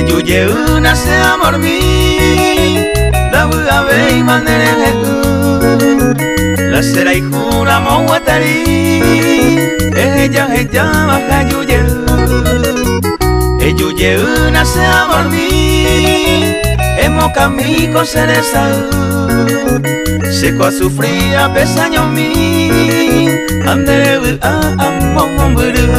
Yuye una se amor mi la buga ve manere la será y jura mowatari ella baja yuye yuye una se amor mi emo camino cereza seco a sufrir a pesaño mi andere amor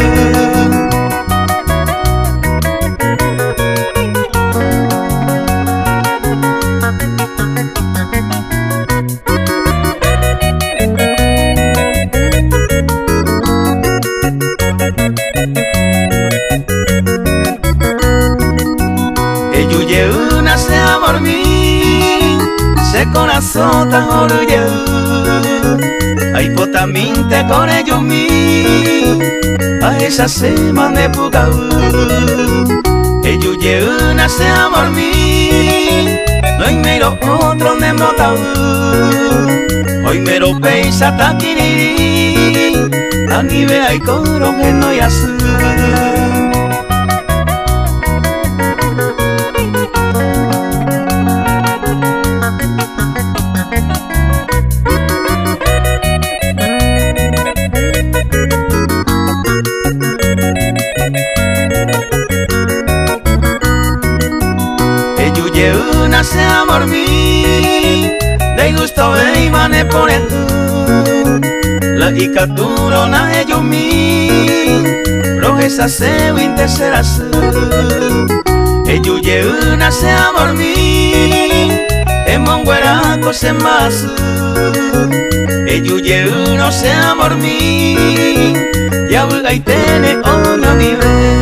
Yuye una se amor mi se corazón tan orgullo ay potaminte con ellos mi a esa se mande puca Yuye una se amor mi no hay mero otro nemrota hoy mero peisa taquiri a nivel hay coro que no hay azul Yuye una se amor mi de gusto de mane por el la icaturo na ellos mi rojesa se winte serás Yuye una se amor mi en monguera cose más Yuye uno se amor mi ya buga y tiene una nivel